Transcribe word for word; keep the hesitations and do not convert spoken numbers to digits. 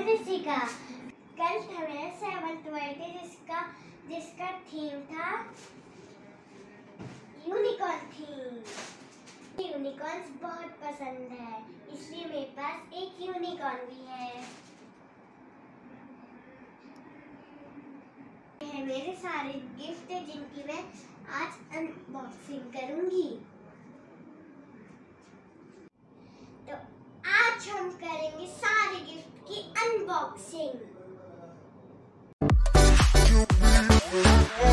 मैं ऋषिका। कल था मेरा सेवंथ बर्थडे जिसका जिसका थीम था यूनिकॉर्न थीम। यूनिकॉर्न्स बहुत पसंद है, इसलिए मेरे पास एक यूनिकॉर्न भी है। ये मेरे सारे गिफ्ट है जिनकी मैं आज अनबॉक्सिंग करूंगी। तो आज हम करेंगे सारे गिफ्ट की अनबॉक्सिंग।